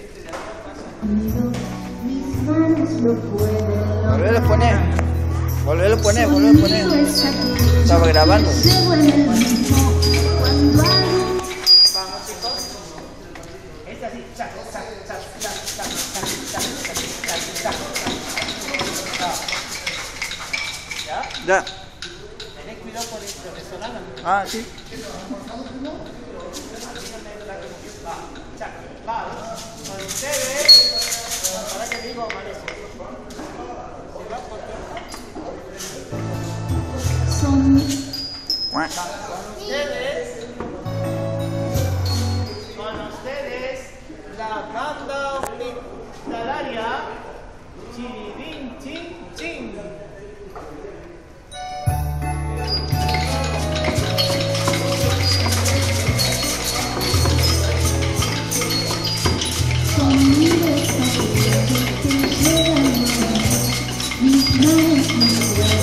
Volvelo a poner. Volvelo a poner, volvelo a poner. Estaba grabando. Vamos, chicos. Es así. Chac, chac, chac, chac, chac, chac, chac, chac, chac, chac. ¿Ya? Ya. Tenés cuidado por esto, resonando. Ah, sí. Va, con ustedes, para que digo, amanece. Se va por con ustedes, la banda hospitalaria Chiribín Chin Chin. Mis manos